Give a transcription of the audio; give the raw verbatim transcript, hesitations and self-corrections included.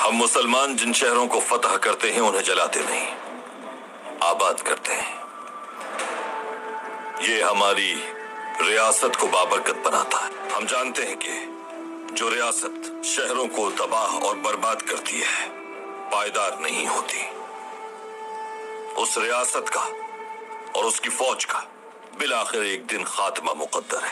हम मुसलमान जिन शहरों को फतह करते हैं उन्हें जलाते नहीं, आबाद करते हैं। ये हमारी रियासत को बाबरकत बनाता है। हम जानते हैं कि जो रियासत शहरों को तबाह और बर्बाद करती है पायदार नहीं होती। उस रियासत का और उसकी फौज का बिलाखिर एक दिन खात्मा मुकद्दर है।